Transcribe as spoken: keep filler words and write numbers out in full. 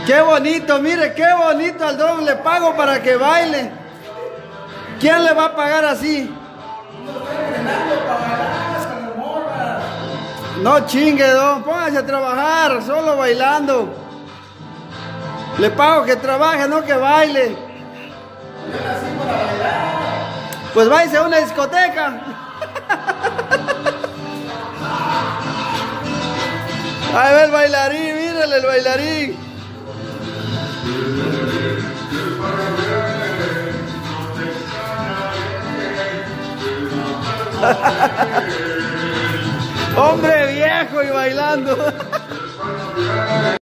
Qué bonito, mire, qué bonito al don le pago para que baile. ¿Quién le va a pagar así? No chingue, don, póngase a trabajar, solo bailando. Le pago que trabaje, no que baile. Pues váyase a una discoteca. Ahí ve el bailarín, mírale el bailarín. Hombre viejo y bailando.